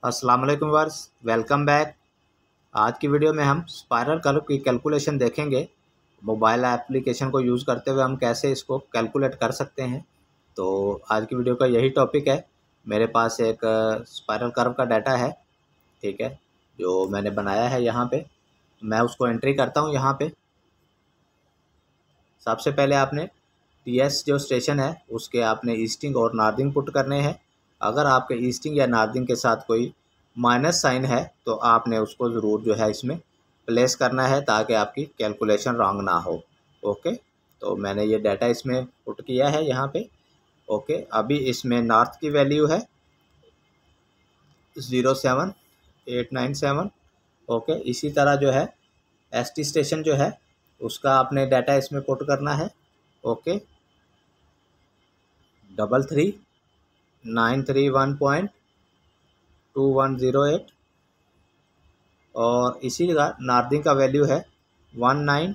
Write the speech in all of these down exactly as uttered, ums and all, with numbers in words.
अस्सलाम वालेकुम verse, welcome back. आज की वीडियो में हम स्पाइरल कर्व की कैलकुलेशन देखेंगे। मोबाइल एप्लीकेशन को यूज़ करते हुए हम कैसे इसको कैलकुलेट कर सकते हैं। तो आज की वीडियो का यही टॉपिक है। मेरे पास एक स्पाइरल कर्व का डाटा है, ठीक है, जो मैंने बनाया है। यहाँ पे मैं उसको एंट्री करता हूँ। यहाँ पे सबसे पहले आपने टी एस जो स्टेशन है उसके आपने ईस्टिंग और नॉर्थिंग पुट करने हैं। अगर आपके ईस्टिंग या नॉर्थिंग के साथ कोई माइनस साइन है तो आपने उसको ज़रूर जो है इसमें प्लेस करना है ताकि आपकी कैलकुलेशन रॉन्ग ना हो। ओके, तो मैंने ये डाटा इसमें पुट किया है यहाँ पे। ओके, अभी इसमें नॉर्थ की वैल्यू है zero seven eight nine seven. Okay, इसी तरह जो है एस टी स्टेशन जो है उसका आपने डाटा इसमें पुट करना है। Okay, double three nine three one point two one zero eight और इसी का नॉर्थिंग का वैल्यू है one nine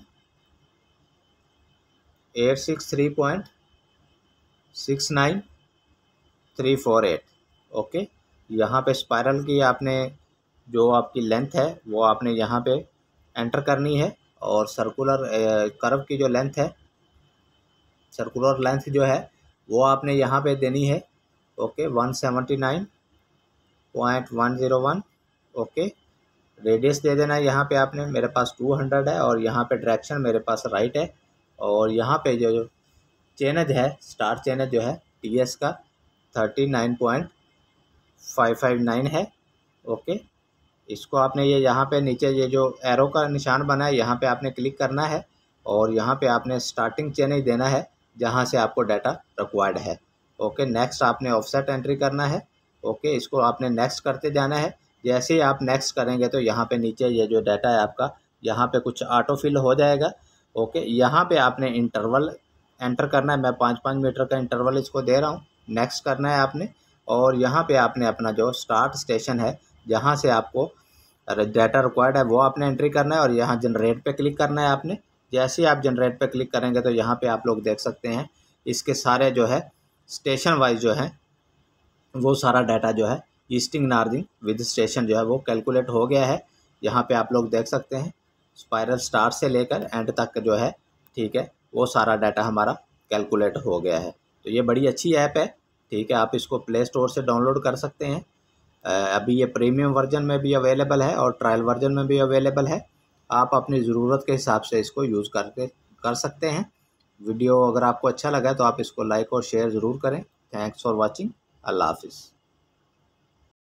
eight six three point six nine three four eight. Okay, यहाँ पे स्पाइरल की आपने जो आपकी लेंथ है वो आपने यहाँ पे एंटर करनी है और सर्कुलर कर्व की जो लेंथ है, सर्कुलर लेंथ जो है वो आपने यहाँ पे देनी है। Okay, one seventy nine point one zero one. Okay, radius दे देना है यहाँ पे आपने। मेरे पास टू हंड्रेड है और यहाँ पे डायरेक्शन मेरे पास राइट है। और यहाँ पे जो जो चेनज है, स्टार चेनज जो है टी एस का thirty nine point five five nine है। ओके, इसको आपने ये यहाँ पे नीचे ये जो एरो का निशान बना है यहाँ पे आपने क्लिक करना है और यहाँ पे आपने स्टार्टिंग चेनज देना है जहाँ से आपको डाटा रिक्वायर्ड है। ओके, नेक्स्ट आपने ऑफसेट एंट्री करना है। ओके, इसको आपने नेक्स्ट करते जाना है। जैसे ही आप नेक्स्ट करेंगे तो यहाँ पे नीचे ये जो डाटा है आपका यहाँ पे कुछ ऑटो फिल हो जाएगा। ओके, यहाँ पे आपने इंटरवल एंटर करना है। मैं पाँच पाँच मीटर का इंटरवल इसको दे रहा हूँ। नेक्स्ट करना है आपने और यहाँ पे आपने अपना जो स्टार्ट स्टेशन है जहाँ से आपको डाटा रिक्वायर्ड है वो आपने एंट्री करना है और यहाँ जनरेट पे क्लिक करना है आपने। जैसे ही आप जनरेट पे क्लिक करेंगे तो यहाँ पे आप लोग देख सकते हैं इसके सारे जो है स्टेशन वाइज जो है वो सारा डाटा जो है ईस्टिंग नॉर्थिंग विद स्टेशन जो है वो कैलकुलेट हो गया है। यहाँ पे आप लोग देख सकते हैं स्पाइरल स्टार से लेकर एंड तक जो है, ठीक है, वो सारा डाटा हमारा कैलकुलेट हो गया है। तो ये बड़ी अच्छी ऐप है, ठीक है, आप इसको प्ले स्टोर से डाउनलोड कर सकते हैं। अभी ये प्रीमियम वर्जन में भी अवेलेबल है और ट्रायल वर्जन में भी अवेलेबल है। आप अपनी ज़रूरत के हिसाब से इसको यूज़ करके कर सकते हैं। वीडियो अगर आपको अच्छा लगा तो आप इसको लाइक और शेयर ज़रूर करें। Thanks for watching. अल्लाह हाफिज़।